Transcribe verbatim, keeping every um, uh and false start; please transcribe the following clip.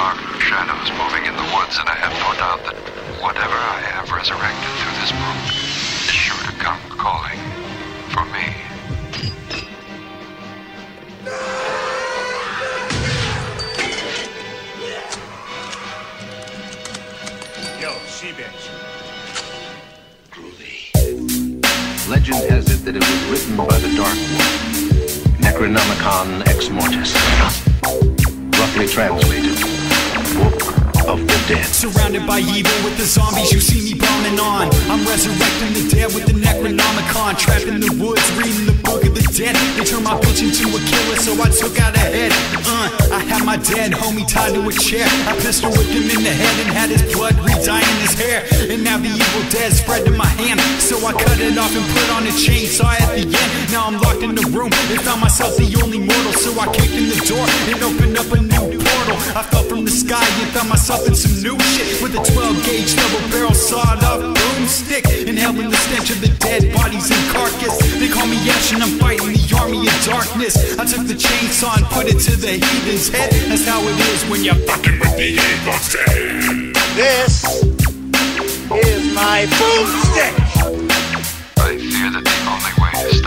dark shadows moving in the woods, and I have no doubt that whatever I have resurrected through this book is sure to come calling for me. Yo, she-bitch. Legend has it that it was written by the Dark One, Necronomicon Ex Mortis. Roughly translated, Book of the Dead. Surrounded by evil with the zombies, you see me bombing on. I'm resurrecting the dead with the Necronomicon. Trapped in the woods, reading the Book of the Dead. They turned my bitch into a killer, so I took out a head. Uh, I had my dead homie tied to a chair. I pistol whipped him in the head and had his blood re-dyeing his hair. And now the evil dead spread to my hand, so I cut it off and put on a chainsaw at the end. Now I'm locked in the room and found myself the only mortal, so I kicked in the door and opened up a new portal. I fell from the sky and found myself in some new shit with a twelve gauge double barrel sawed off boomstick, inhaling the stench of the dead bodies and carcass. They call me Ash and I'm fighting the army of darkness. I took the chainsaw and put it to the heathen's head. That's how it is when you're fucking with the evil's dead. This is my boomstick! I fear that the only way to